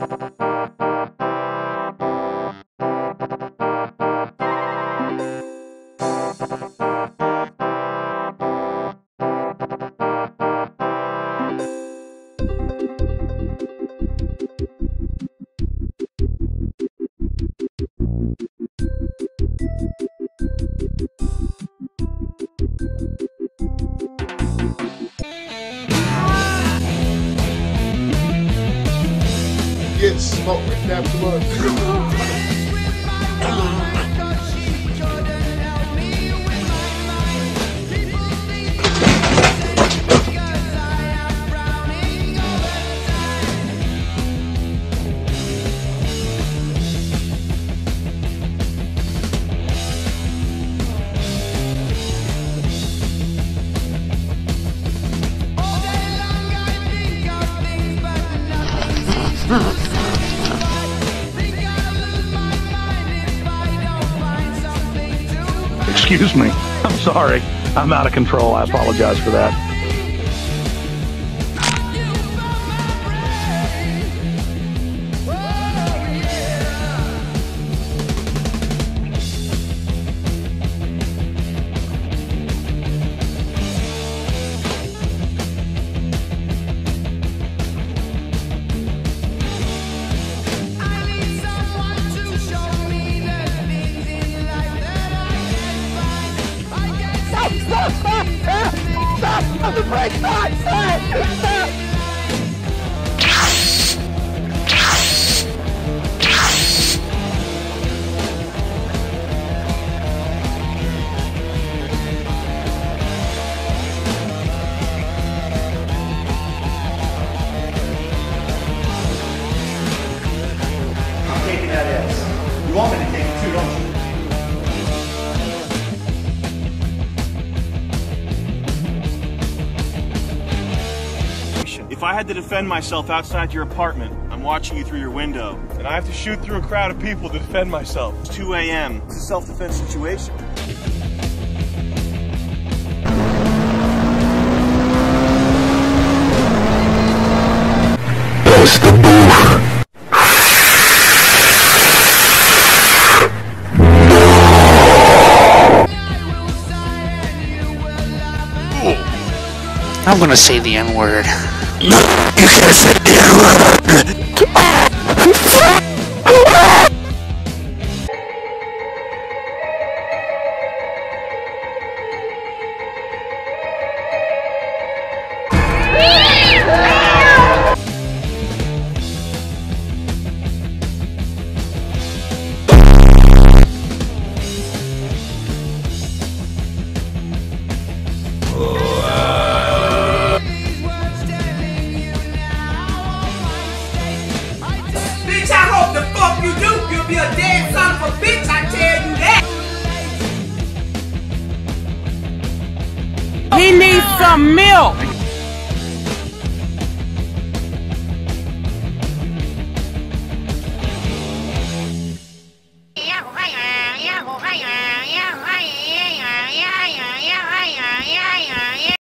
Get smoked with that blood. Excuse me. I'm sorry. I'm out of control. I apologize for that. Stop! The brake! Stop! I'm taking that as. You want me to take it too, don't you? If I had to defend myself outside your apartment, I'm watching you through your window. And I have to shoot through a crowd of people to defend myself. It's 2 a.m. It's a self-defense situation. That's the move. I'm gonna say the N-word. No, you can't say the N-word! He needs some milk!